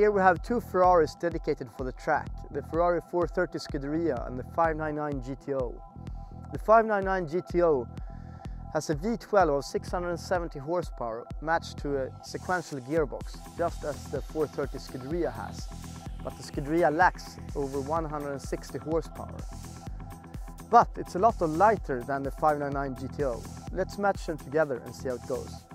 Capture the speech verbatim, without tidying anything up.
Here we have two Ferraris dedicated for the track, the Ferrari four thirty Scuderia and the five ninety-nine G T O. The five ninety-nine G T O has a V twelve of six hundred seventy horsepower matched to a sequential gearbox, just as the four thirty Scuderia has, but the Scuderia lacks over one hundred sixty horsepower. But it's a lot lighter than the five ninety-nine G T O. Let's match them together and see how it goes.